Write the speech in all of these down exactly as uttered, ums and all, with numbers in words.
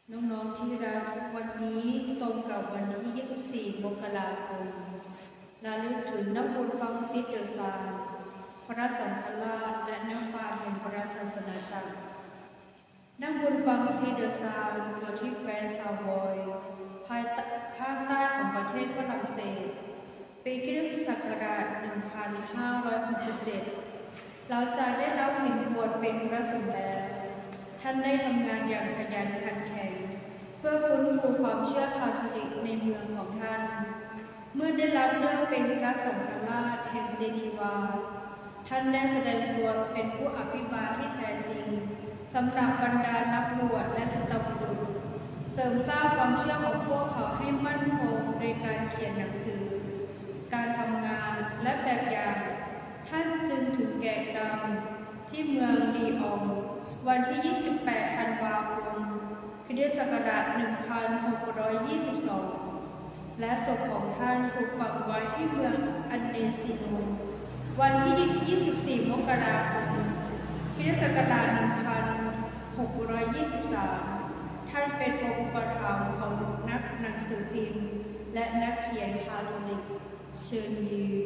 น้องๆที่รักวันนี้ตรงกับวันที่ยี่สิบสี่มกราคมระลึกถึงน้ำบุญฟังซิสเดอร์ซานพระสังฆราชและนักปราชญ์แห่งพระศาสนาจักรน้ำบุญฟังซิสเดอร์ซานเกิดที่แคว้นซาวอย ภายภาคใต้ของประเทศฝรั่งเศสปีคริสตศักราช หนึ่งพันห้าร้อยหกสิบเจ็ด หลังจากได้รับสินบวชเป็นพระสงฆ์แล้วท่านได้ทำงานอย่างขยันขันแข็งเพื่อฟื้นฟูความเชื่อคาทอลิกในเมืองของท่านเมื่อได้รับเลือกเป็นพระสังฆราชแห่งเจนีวาท่านได้แสดงตัวเป็นผู้อภิบาลที่แท้จริงสำหรับบรรดานักบวชและสตบุรุษเสริมสร้างความเชื่อของพวกเขาให้มั่นคงโดยการเขียนหนังสือการทำงานและแบบอย่างท่านจึงถึงแก่กรรมที่เมืองลีอองวันที่ ยี่สิบแปด ธันวาคม คริสตศักราช หนึ่งพันหกร้อยยี่สิบสอง และศพของท่านถูกฝังไว้ที่เมืองอันเนซิโนวันที่ ยี่สิบสี่ มกราคม คริสตศักราช หนึ่งพันหกร้อยยี่สิบสาม ท่านเป็นองค์อุปถัมภ์ของนักหนังสือพิมพ์และนักเขียนคาทอลิกเชิญยืน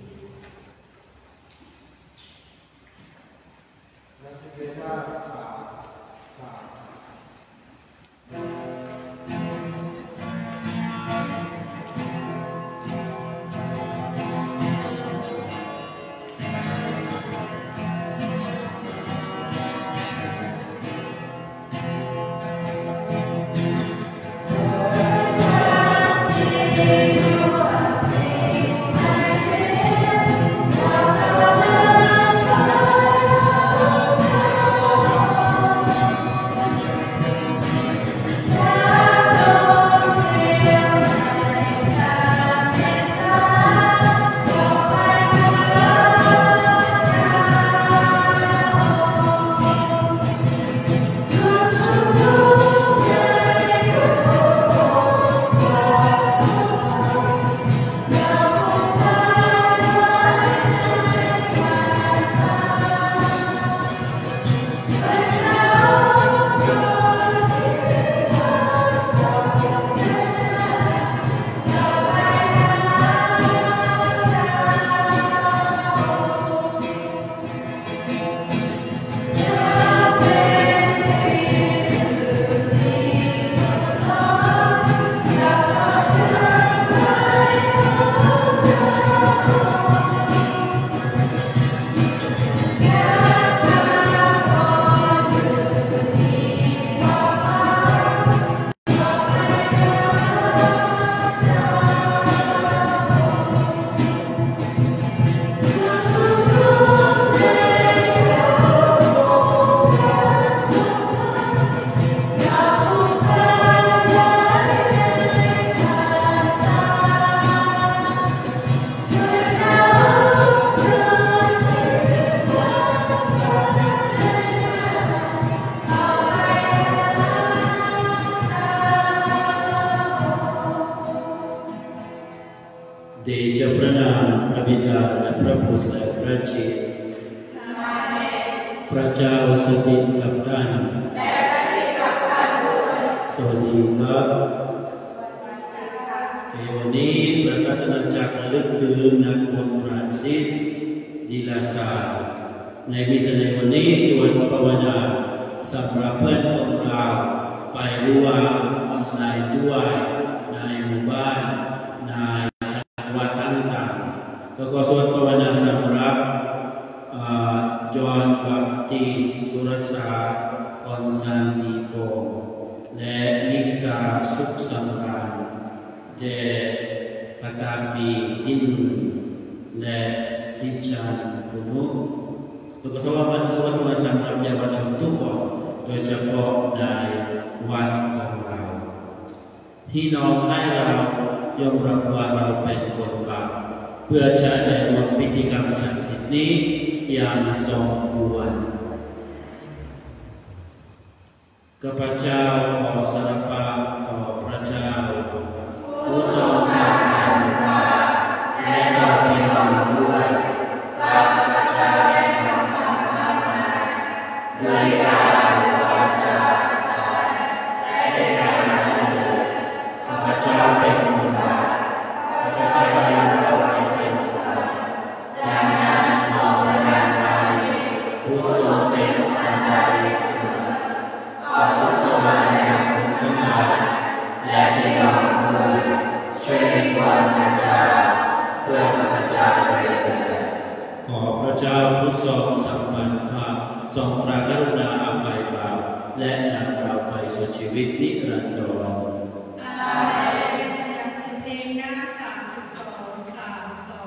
และสิเกตาสาสาเดชะพระนามพระบิดาและพระบุตรและพระจิตพระเจ้าสถิตกับท่านและสถิตกับท่านด้วยสวัสดีครับวันนี้พระศาสนาจักรระลึกถึงนักบวชฟรานซิสดิลาซาในมิสในวันนี้สวดภาวนาสำหรับเพื่อนของเราไปร่วมออนไลน์ด้วยในหมู่บ้านในวัดต่างๆแล้วก็สวดภาวนาสำหรับยอนบัพติสสุรศาสตร์คอนซานติโกและมิสาสุขสังฆานเดพตาปีอินและสิจันกุนุแล้วก็สวดภาวนาสำหรับเยาวชนทุกคนโดยเฉพาะในวัดของเราที่น้องให้เรายอมรับว่าเราเป็นคนบาปเพื่อจะได้ร่วมพิธีกรรมศักดิ์สิทธิ์นี้อย่างสมควรข้าพเจ้าขอสารภาพต่อพระเจ้าผู้ทรงสร้างอนุภาพและต่อพี่น้องด้วยว่าข้าพเจ้าได้ทำบาปมากมายด้วยกายวาจาใจและได้เจ้าผู้ทรงสัมพันธภาพทรงพระกรุณาอภัยบาปและนำเราไปสู่ชีวิตนิรันดรอาเมนเพลงหน้าสามสิบสองสามสอง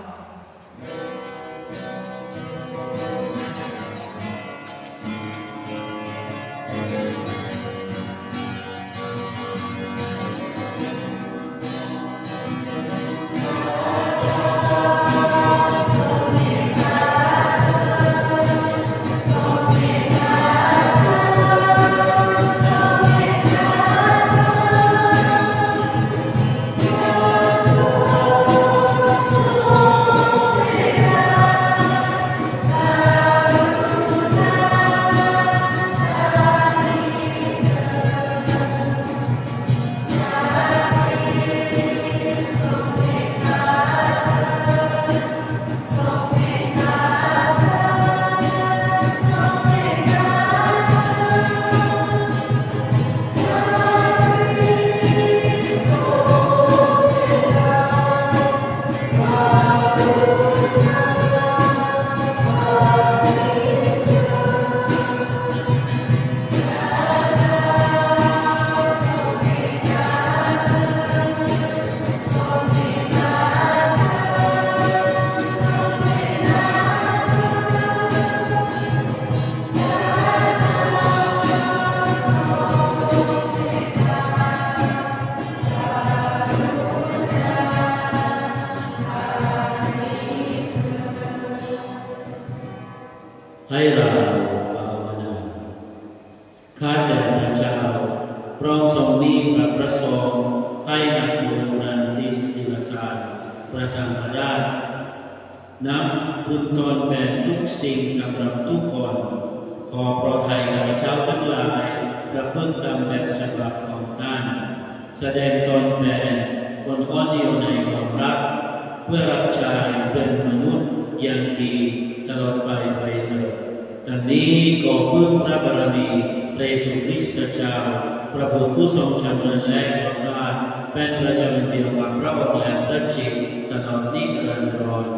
ให้เราภาวนาข้าแต่พระเจ้าพระองค์ทรงมีพระประสงค์ให้นักบุญฟรานซิสดิลาซาร์ประสังฆราชนับบุญตนเป็นทุกสิ่งสำหรับทุกคนขอโปรดให้ข้าพเจ้าทั้งหลายประพฤติตามแบบฉบับของท่านแสดงตนเป็นคนอ่อนโยนในความรักเพื่อรับใช้เป็นมนุษย์อย่างดีตลอดไปไปเถิดดังนี้ก็พึ่งพระบารมีพระเยซูคริสต์เจ้าพระบุตรผู้ทรงชำนาญและกล้าหาญเป็นพระเจ้าเดียวกับพระองค์และพระชิตตลอดนิรันดร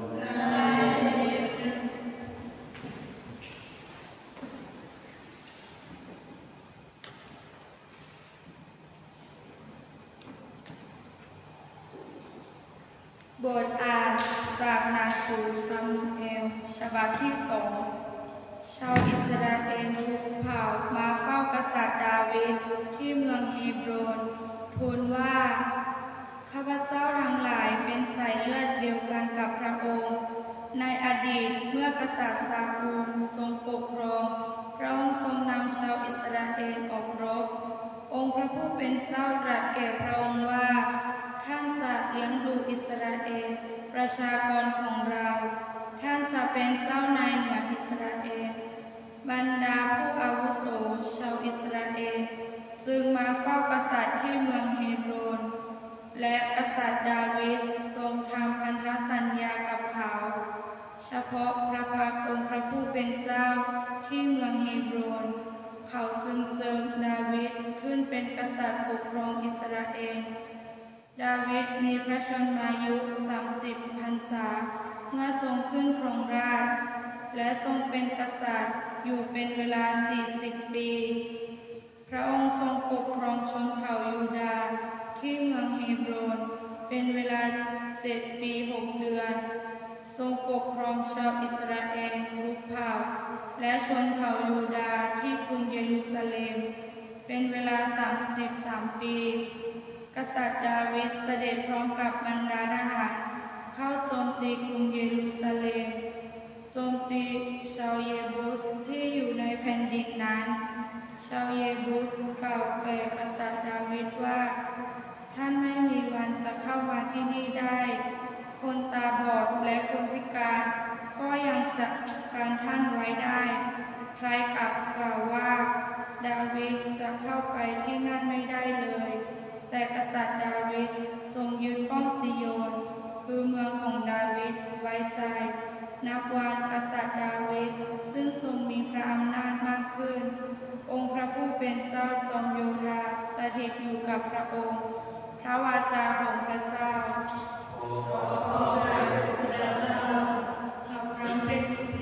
บทอ่านจากหนังสือซามูเอลฉบับที่สองชาวอิสราเอลทุกเผ่ามาเฝ้ากษัตริย์ดาวิดที่เมืองเฮบรอนทูลว่าข้าพเจ้าทั้งหลายเป็นสายเลือดเดียวกันกับพระองค์ในอดีตเมื่อกษัตริย์ซาอูลทรงปกครองพระองค์ทรงนำชาวอิสราเอลออกรบองค์พระผู้เป็นเจ้าตรัสแก่พระองค์ว่าท่านจะเลี้ยงดูอิสราเอลประชากรของเราท่านจะเป็นเจ้านายเหนืออิสราเอลบรรดาผู้อาวุโสชาวอิสราเอลจึงมาเฝ้ากษัตริย์ที่เมืองเฮบรอนและกษัตริย์ดาวิดทรงทำพันธสัญญากับเขาเฉพาะพระภาคองค์พระผู้เป็นเจ้าที่เมืองเฮบรอนเขาจึงเจิมดาวิดขึ้นเป็นกษัตริย์ปกครองอิสราเอลดาวิดมีพระชนมายุสามสิบพรรษาเมื่อทรงขึ้นครองราชย์และทรงเป็นกษัตริย์อยู่เป็นเวลาสี่สิบปีพระองค์ทรงปกครองชนเผ่ายูดาห์ที่เมืองเฮบรอนเป็นเวลาเจ็ดปีหกเดือนทรงปกครองชาวอิสราเอลทุกเผ่าและชนเผ่ายูดาห์ที่กรุงเยรูซาเล็มเป็นเวลาสามสิบสามปีกษัตริย์ดาวิดเสด็จพร้อมกับบรรดาทหารเข้าโจมตีกรุงเยรูซาเล็มโจมตีชาวเยบูสที่อยู่ในแผ่นดินนั้นชาวเยบูสกล่าวแก่กษัตริย์ดาวิดว่าท่านไม่มีวันจะเข้ามาที่นี่ได้คนตาบอดและคนพิการก็ยังจับการท่านไว้ได้ใครกลับกล่าวว่าดาวิดจะเข้าไปที่นั่นไม่ได้เลยแต่กษัตริย์ดาวิดทรงยึดป้อมซิโยนคือเมืองของดาวิดไว้ใจนับวันกษัตริย์ดาวิดซึ่งทรงมีพระอำนาจมากขึ้นองค์พระผู้เป็นเจ้าจอมโยธาสถิตอยู่กับพระองค์พระวาจาของพระเจ้าขอพระเจ้าขับร้องเป็น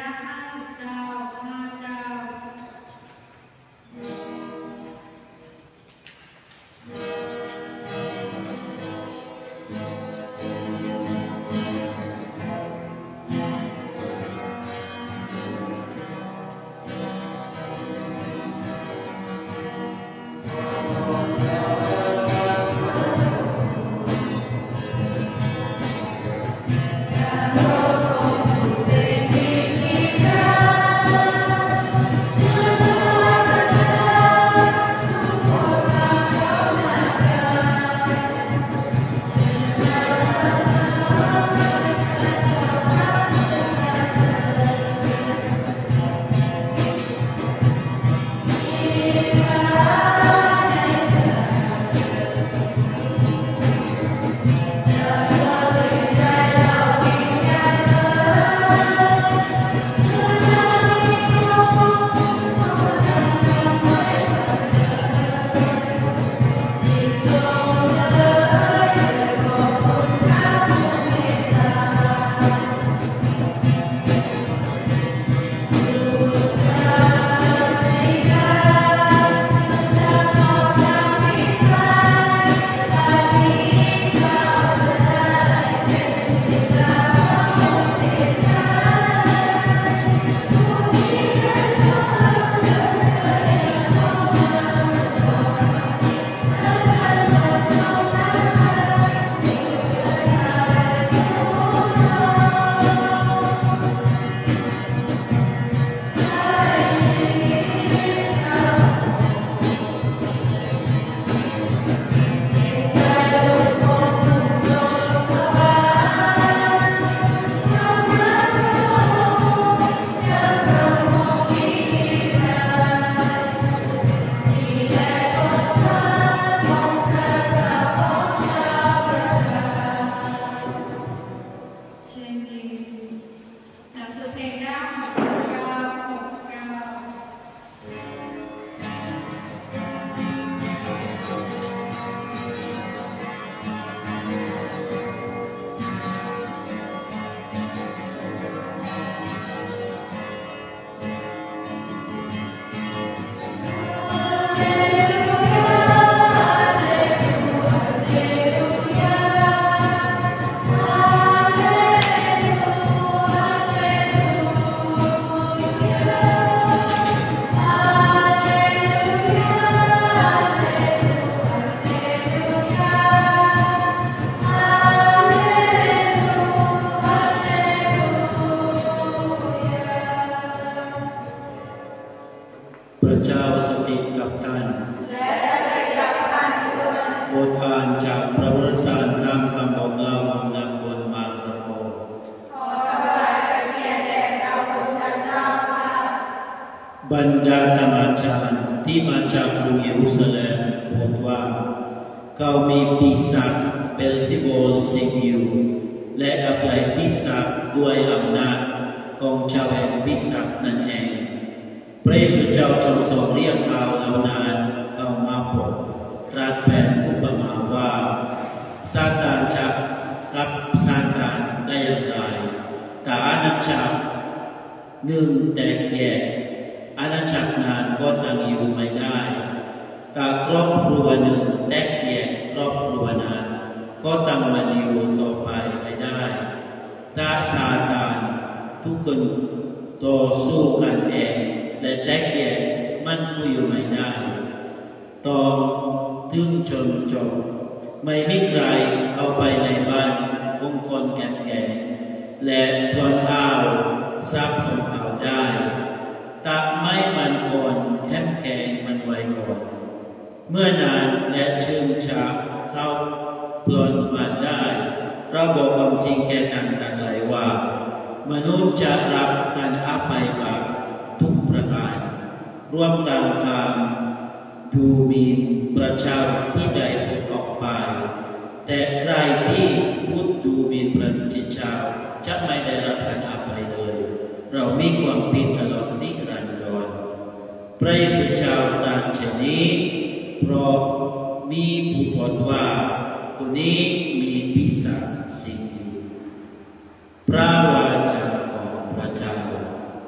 ห้าสิบเจ้าห้าเจ้าพระเจ้าสถิตกับท่านและสถิตกับท่านด้วยบทอ่านจากพระวรสารตามคำบอกเล่าของนางบนมาร์กโกขอถวายพระเกียรติแด่พระองค์พระเจ้าค่ะบรรดาธรรมจารย์ที่มาจากกรุงเยรูซาเล็มบอกว่าเขามีปีศาจเบลซิโบลสิงอยู่และอัปไลปีศาจด้วยอำนาจของเจ้าแห่งปีศาจนั่นเองพระเยซูเจ้าทรงทรงเรียกเขาเหล่านั้นเข้ามาพบตรัสเป็นอุปมาว่าซาตานจะกับซาตานได้อย่างไรแต่อาณาจักรหนึ่งแตกแยกอาณาจักรนั้นก็ตั้งอยู่ไม่ได้แต่ครอบครัวหนึ่งแตกแยกครอบครัวนั้นก็ตั้งมันอยู่ต่อไปไม่ได้ถ้าซาตานทุกคนต่อสู้กันเองและแตกแยกมันก็อยู่ไม่ได้ต้องถึงจนจบไม่มีใครเข้าไปในบ้านของคนแก่ๆและปล้นเอาทรัพย์ของเขาได้ตัดไม้มันก่อนแข็งแข็งมันไว้ก่อนเมื่อนานและชื่นชาเข้าปล้นมันได้เราบอกความจริงแก่กันกันเลยว่ามนุษย์จะรับการอภัยบาปทุกประการรวมตามคำดูหมิ่นพระเจ้าที่ได้พูดออกไปแต่ใครที่พูดดูหมิ่นพระเจ้าจะไม่ได้รับการอภัยเลยเรามีความผิดตลอดนิรันดรพระเยซูเจ้าตรัสเช่นนี้เพราะมีผู้พูดว่าคนนี้มีปีศาจสิงอยู่พระวาจาของพระเจ้า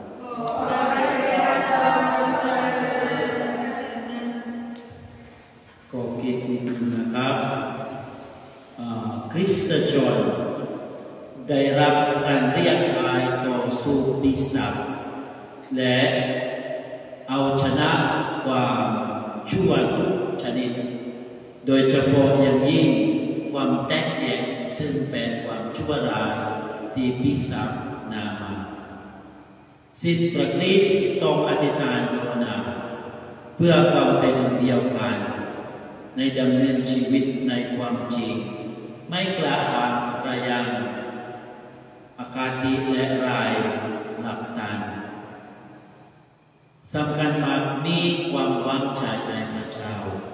ได้รับการเรียกขายต่อสู้ปีศาจและเอาชนะความชั่วทุกชนิดโดยเฉพาะอย่างยิ่งความแตกแยกซึ่งเป็นความชั่วร้ายที่ปีศาจนำมาศิษย์พระคริสต์ต้องอธิษฐานภาวนาเพื่อความเป็นหนึ่งเดียวกันในดำเนินชีวิตในความจริงไม่กระหายกระยังอคติและรายหลักฐานสำคัญมากมีความวางใจในพระเจ้า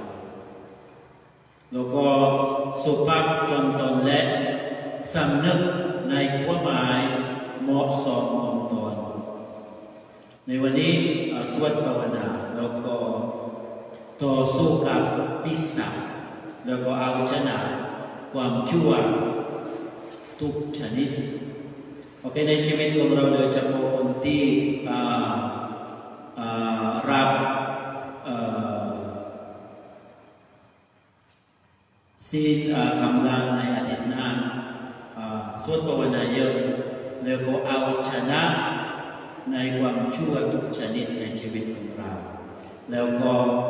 แล้วก็สุภาพตนตนและสำนึกในความหมายเหมาะสมของตนในวันนี้สวดภาวนาแล้วก็ต่อสู้กับปีศาจแล้วก็เอาชนะความชั่วทุกชนิดโอเคในชีวิตของเราโดยเฉพาะคนที่รับศีลกำลังในอาทิตย์หน้าสวดภาวนาเยอะแล้วก็เอาชนะในความชั่วทุกชนิดในชีวิตของเราแล้วก็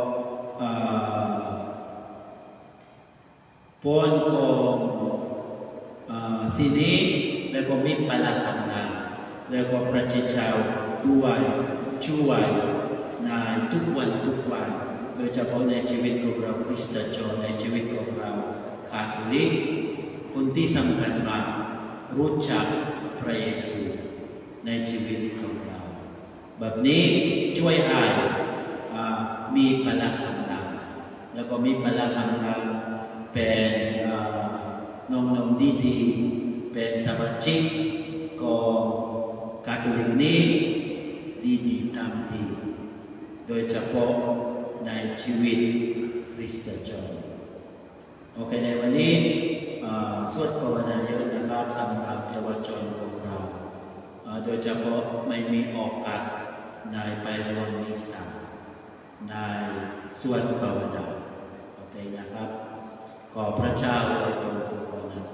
พ้นของสิ่งนี้แล้วก็มีพลังทำงานแล้วก็พระเจ้าด้วยช่วยในทุกวันทุกวันโดยเฉพาะในชีวิตของเราคริสตจักรในชีวิตของเราคาทอลิกคนที่สำคัญมากรู้จักพระเยซูในชีวิตของเราแบบนี้ช่วยให้มีพลังทำงานแล้วก็มีพลังทำงานเป็นน้องๆดีๆเป็นสมาชิกของคาทอลิกนี้ดีๆตามดีโดยเฉพาะในชีวิตคริสตจักรโอเคในวันนี้สวดภาวนาเยอะนะครับสำหรับเยาวชนของเราโดยเฉพาะไม่มีโอกาสในไปร่วมมิสซาในสวดภาวนาโอเคนะครับขอพระเจ้าอวยพรทุกคนนะครับ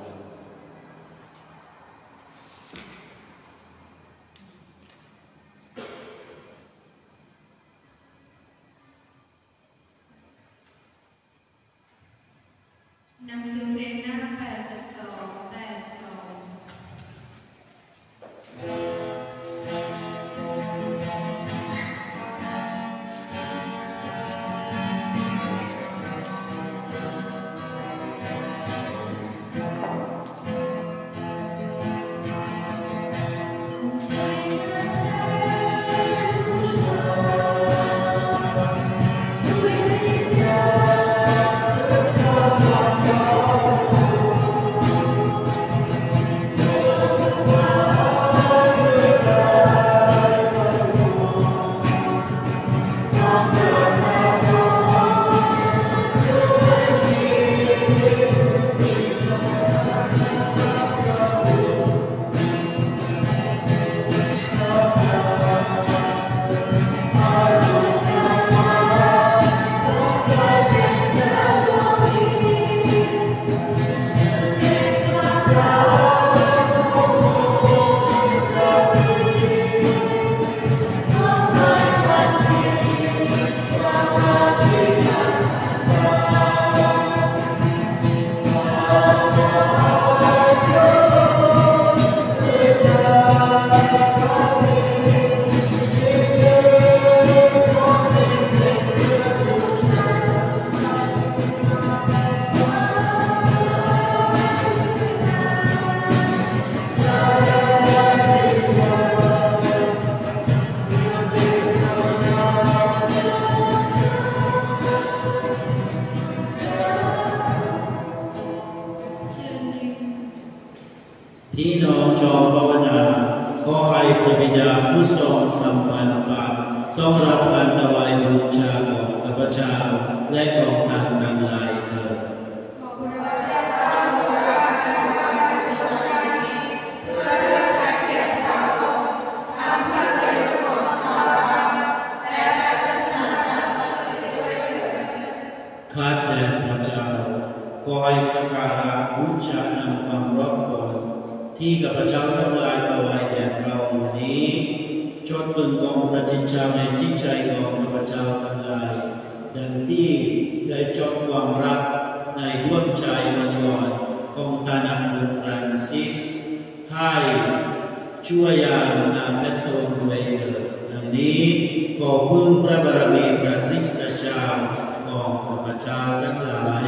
หนังสือเพลงหน้าแปดสิบสองแปดสองที่ข้าพเจ้าทั้งหลายถวายแด่เราวันนี้จดบึงกองพระจิตใจในจิตใจของข้าพเจ้าทั้งหลายดังที่ได้จดความรักในดวงใจมันยอนของตานักบุญฟรานซิสให้ช่วยยามนาเมสโซนด้วยเถิดดังนี้ขอพึ่งพระบารมีพระคริสตเจ้าของข้าพเจ้าทั้งหลาย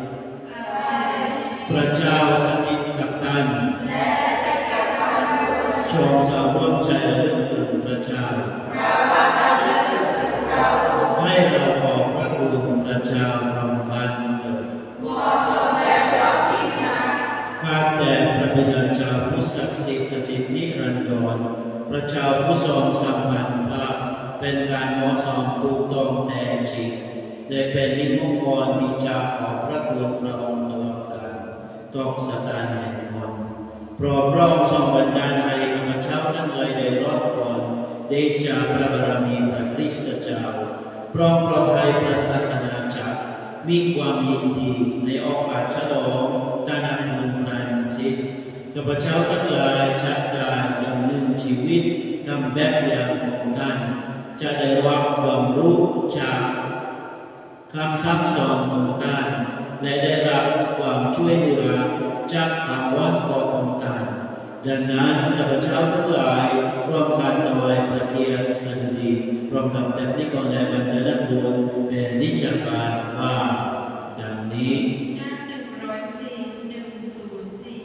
พระเจ้าสถิตกับท่านและสถิตกับท่านจงสาวกใจระลึกถึงพระเจ้าเราระลึกถึงเราให้เราขอบพระคุณพระเจ้าพร้อมกันเถิดเหมาะสมแด่ชอบที่นาข้าแต่พระบิดาเจ้าผู้ศักดิ์สิทธิ์สถิตนิรันดรพระเจ้าผู้ทรงสัมพันธ์ภาพเป็นการเหมาะสมถูกต้องแท้จริงและเป็นนิมงคลที่จะขอบพระคุณพระองค์ตลอดกาลตกสถานแห่งมนโปรดรองทรงบันดาลให้ข้าพเจ้าทั้งหลายได้รอดพ้นได้จากพระบารมีพระคริสตเจ้าพร้อมปลอดภัยพระศาสนาจักรมีความยินดีในโอกาสฉลองตานักบุญฟรานซิสข้าพเจ้าทั้งหลายจะได้ดำเนินชีวิตตามแบบอย่างของท่านจะได้รับความรู้จากคำสั่งสอนของท่านและได้รับความช่วยเหลือจากคำวันของท่านดังนั้นข้าพเจ้าทั้งหลายร่วมกันถวายพระเกียรติสดุดีพร้อมกับแต่นิกรและบรรดาบุญเป็นนิจการว่าดังนี้หน้าหนึ่งร้อยสี่หนึ่งศูนย์สี่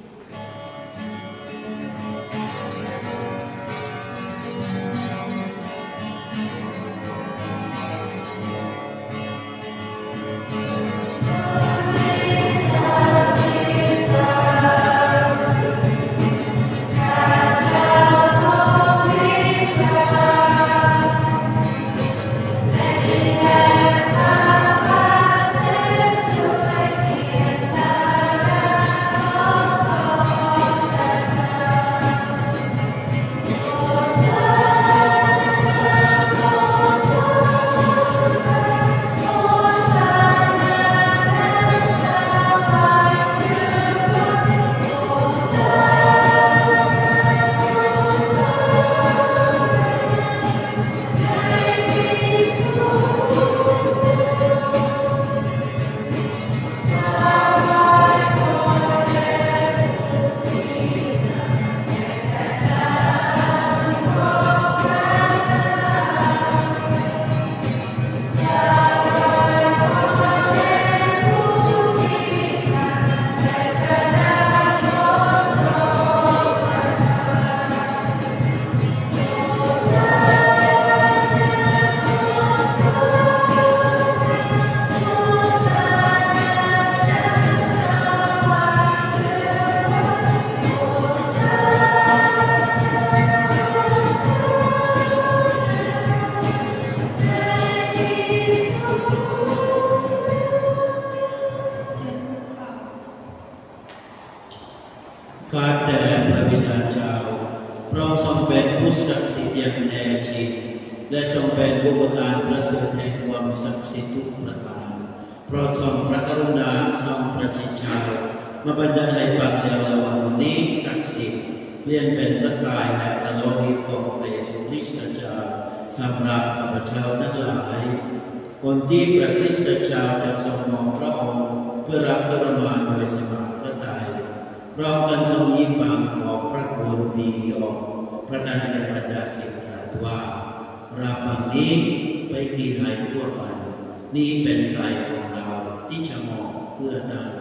ข้าแต่พระบิดาเจ้าพระองค์ทรงเป็นผู้ศักดิ์สิทธิ์อย่างแท้จริงและทรงเป็นผู้ประทานประเสริฐแห่งความศักดิ์สิทธิ์ทุกประการเพราะทรงพระกรุณาทรงพระจิตใจมาบันดาลให้ปากเดียวระหว่างนี้ศักดิ์สิทธิ์เปลี่ยนเป็นพระกายและพระโลหิตของพระเยซูคริสต์เจ้าสำหรับข้าพเจ้าทั้งหลายคนที่พระคริสต์เจ้าจะทรงมองพระองค์เพื่อรับทรมานโดยสมัครพระทัยเรากันทรงยิ้มบางขอบพระคุณมีออกพระทานแก่บรรดาศิษย์ว่าราบังนี้ไปกินให้ทั่วไปนี่เป็นกายของเราที่จะมองเพื่อตาม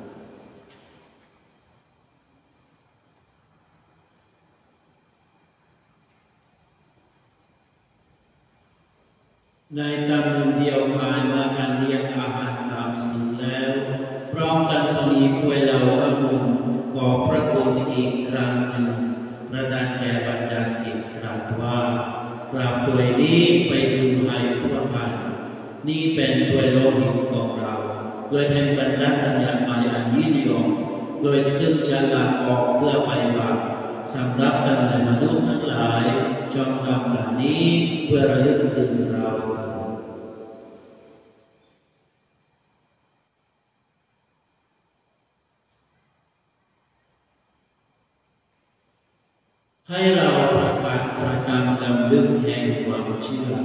ในตำแหน่งเดียวกันเมื่อการเรียกอาหารตามสิ่งแล้วพร้อมกันสมีด้วยเราอนุนขอพระคุณอีกครั้งหนึ่งประทานแก่บรรดาศิษย์ตรัสว่ากราบตัวนี้ไปดื่มให้ทั่วกันนี่เป็นตัวโลหิตของเราโดยเป็นบรรดาสัญญาหมายอันยิ่งยงโดยซึ่งจะลาออกเพื่อไปบาปสำหรับกันในมนุษย์ทั้งหลายจงทำแบบนี้เพื่อระลึกถึงเราให้เราประกาศประตามลำลึกแห่งความเชื่อ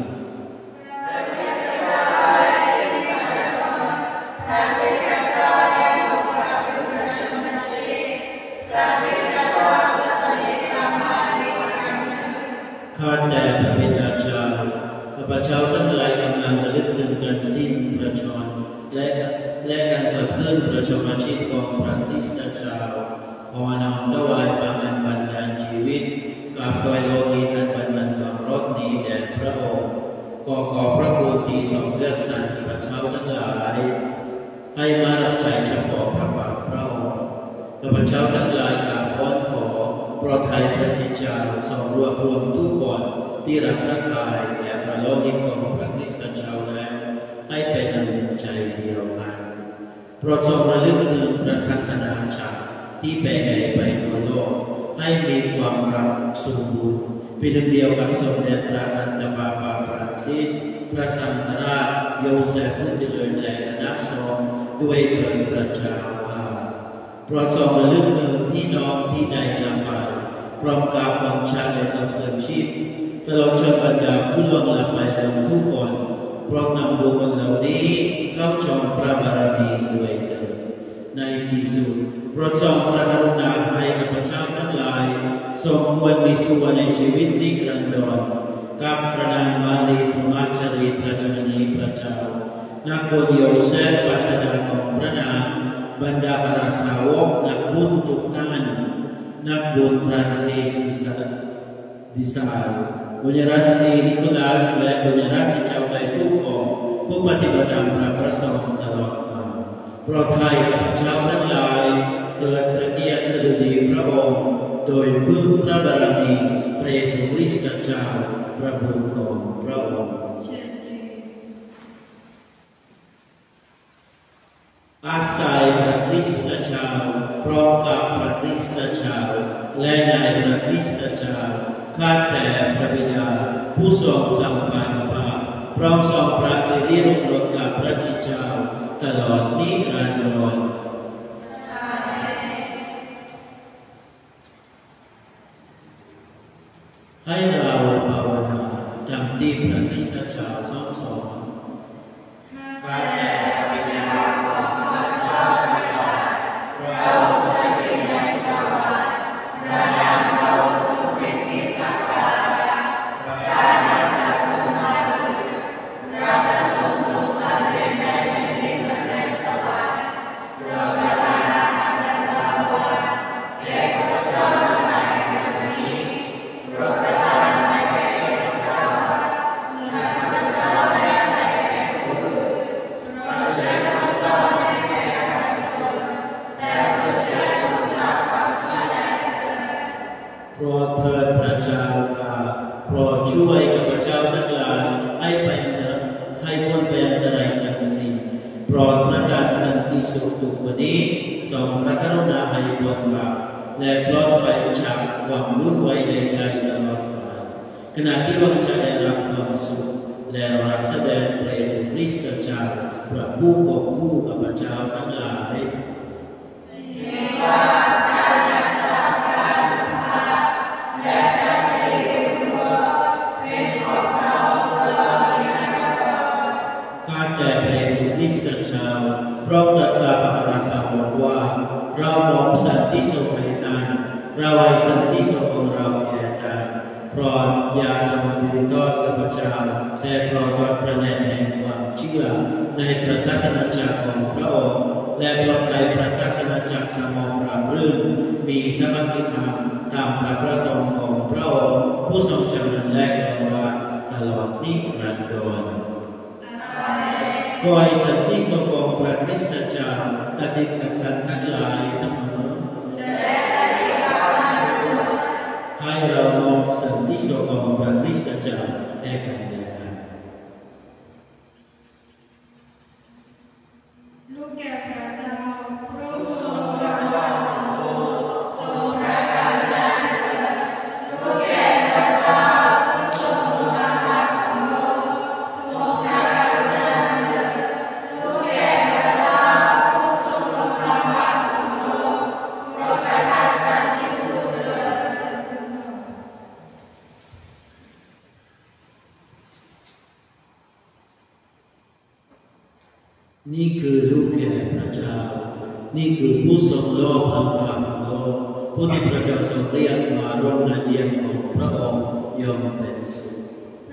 ข้าแต่พระบิดาเจ้าข้าพเจ้าทั้งหลายกำลังระลึกถึงการสิ้นพระชนม์และและการกลับคืนพระชนมาชีพของพระคริสต์เจ้าขอน้อมถวายพระอันบันดาลชีวิตกับโดยโลหิตอันบันดาลความรอดนี้แด่พระองค์ขอขอบพระคุณที่ทรงเลือกสรรข้าพเจ้าทั้งหลายให้มารับใช้เฉพาะพระบาทพระองค์ข้าพเจ้าทั้งหลายกราบอ้อนขอโปรดไทยพระชิตเจ้าทรงรวบรวมทุกคนที่รักพระทัยและพระโลหิตของพระคริสต์เจ้าแล้วให้เป็นอันหนึ่งใจเดียวกันโปรดทรงระลึกถึงพระศาสนาชาติที่แผ่ใหญ่ไปทั่วโลกให้มีความรักสมบูรณ์เป็นหนึ่งเดียวกับสมเด็จพระสันตะปาปาฟรานซิสพระสังฆราชโยเซฟผู้เจริญและคณะสงฆ์ด้วยเถิดพระเจ้าอาโปรดทรงระลึกถึงพี่น้องที่ได้นำมาพร้อมกับบังชาและดำเนินชีพตลอดจนบรรดาผู้ล่วงลับไปแล้วทุกคนพร้อมนำบุคคลเหล่านี้เข้าชมพระบารมีด้วยเถิดในที่สุดโปรดทรงพระกรุณาให้ข้าพเจ้าทั้งหลายทรงควรมีส่วนในชีวิตนิรันดรกับพระนางมารีพระมาชรีพระเจ้านีพระเจ้านักบุญโยเซฟวาสนาของพระนางบรรดาพระสาวกนักบุญทุกท่านนักบุญฟรานซิสดิซาลบุญราศีนิโคลัสและบุญราศีเจ้าใดทุกองค์ผู้ปฏิบัติธรรมพระประสงค์ตลอดมาโปรดให้ข้าพเจ้าทั้งหลายเกิดพระเกียรติสดุดีพระองค์โดยพึ่งพระบารมีพระเยซูคริสต์เจ้าพระบุตรของพระองค์อาศัยพระคริสต์เจ้าพร้อมกับพระคริสต์เจ้าและในพระคริสต์เจ้าข้าแต่พระบิดาผู้ทรงสัมพันธ์มาพร้อมทรงพระสิริรุ่งโรจน์กับพระจิตเจ้าตลอดนิรันดรให้เราภาวนาจำที่พระคริสต์เจ้าทรงสอนข้าแต่พระบิดาของพระเจ้าทั้งหลายเราสถิตในสวรรค์พระนามเราจงเป็นที่สักการะพระอาณาจักรจงมาถึงพระประสงค์จงสำเร็จในแผ่นดินและในสวรรค์โปรดประทานอาหารประจำวันแก่ข้าพเจ้าทั้งหลายในวันนี้โปรดประทานให้แก่ข้าพเจ้าและข้าพเจ้าและให้แก่ผู้อื่นโปรดช่วยข้าพเจ้าให้แก่ข้าพเจ้าแต่โปรดช่วยข้าพเจ้าความชั่วร้ายเถิดโปรดเถิดพระเจ้าข้าโปรดช่วยข้าพเจ้าทั้งหลายให้ไปให้พ้นไปอันตรายทั้งสิ้นโปรดประทานสันติสุขทุกวันนี้ทรงพระกรุณาให้พ้นบาปและปลอดภัยจากความวุ่นวายใดๆตลอดไปขณะที่เราจะได้รับความสุขและรับแสดงพระเยซูคริสต์เจ้าพระผู้กอบกู้ข้าพเจ้าทั้งหลายและพระสิริรุ่งโรจน์เป็นของเราตลอดนิรันดรข้าแต่พระเยซูคริสต์เจ้าพระองค์ตรัสกับพระสาวกว่าเรามอบสันติสุขให้ท่านเราให้สันติสุขของเราแก่ท่านโปรดอย่าทรงถือทอดข้าพเจ้าแต่โปรดทอดพระเนตรแห่งความเชื่อในพระศาสนาจักรของพระองค์และโปรดให้พระศาสนาจักรสงบราบรื่นมีสมาธิธรรมตามพระประสงค์ของพระองค์ผู้ทรงจำเริญและกรวาตลอดนิรันดรขอให้สันติสุขของพระคริสต์เจ้าสถิตกับท่านทั้งหลายเสมอให้เรามองสันติสุขของพระคริสต์เจ้าแก่กันและกันลูกแก่พระเจ้าพระองค์ทรงรางวัลของโลกทรงพระกรุณาเถิดลูกแก่พระเจ้าทรงรางวัลของโลกทรงพระกรุณาเถิดลูกแก่พระเจ้าทรงรางวัลของโลกโปรดประทานสันติสุขเถิดนี่คือลูกแก่พระเจ้านี่คือผู้ทรงโลกอันงามโลกผู้ที่พระเจ้าทรงเรียกมาร่วมในเดียงของพระองค์ยอมเป็นสุข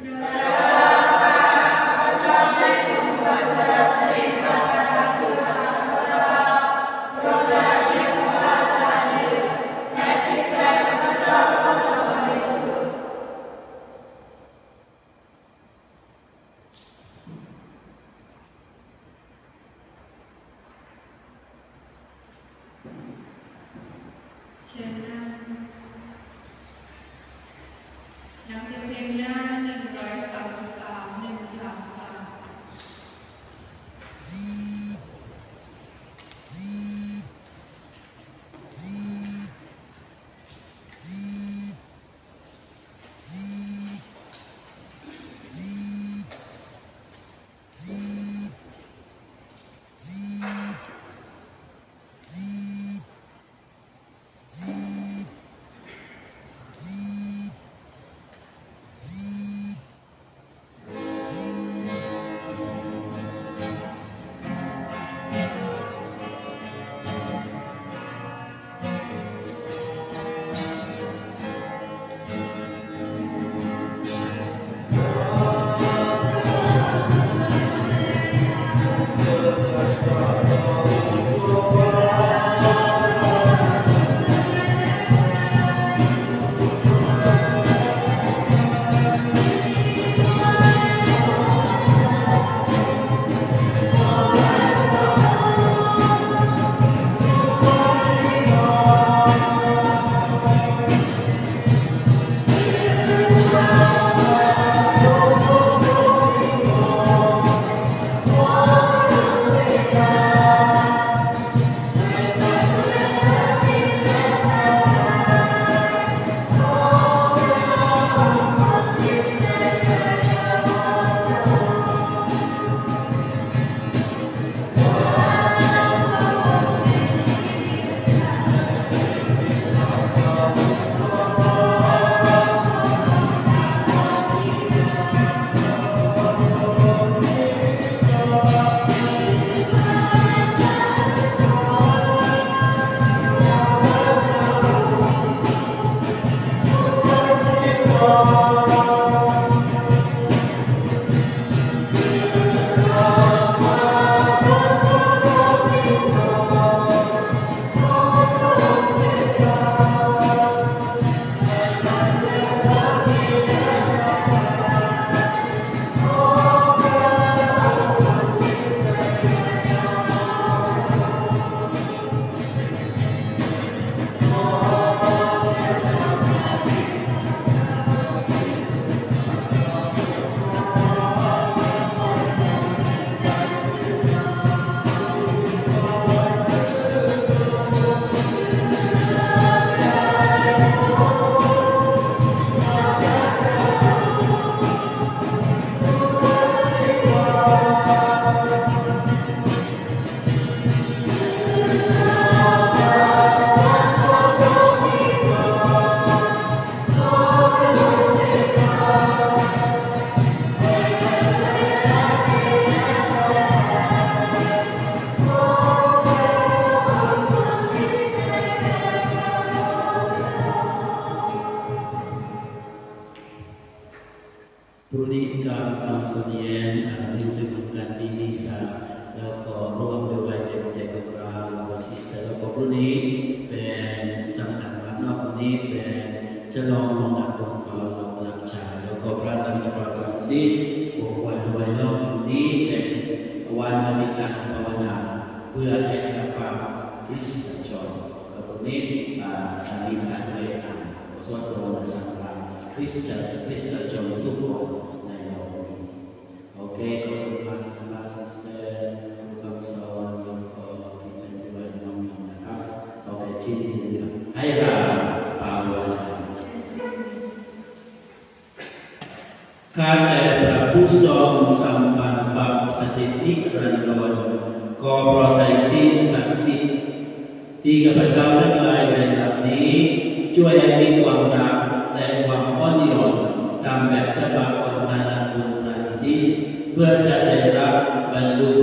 ข้าแต่พระผู้ทรงสัมพันธ์บาปสถิตนิรันดรขอพระทัยสิ้นศักดิ์สิทธิ์ที่ข้าพเจ้าทั้งหลายในบัดนี้ช่วยให้มีความรักและความอ่อนโยนตามแบบฉบับของท่านอาจารย์ฟรานซิสเพื่อจะได้รับบรรลุถึงความ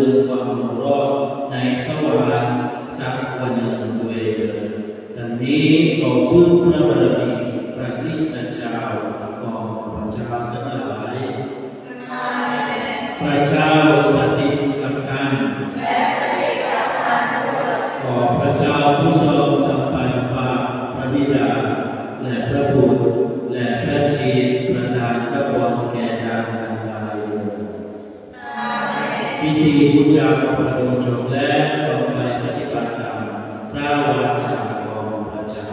ความรอดในสวรรค์สักวันหนึ่งด้วยเถิดดังนี้ขอพึ่งพระบารมีพระคริสตเจ้าของพระเจ้าทั้งหลายพระเจ้าสถิตกับท่านขอพระเจ้าผู้ทรงสัมพันธ์ภาคพระบิดาและพระบุตรและพระชีตประทานพระพรแก่ดาวทั้งหลายพิธีบูชาพระบรมจบแล้วจงไปปฏิบัติตามพระวาจาของพระเจ้า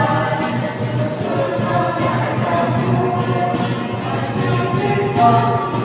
Oh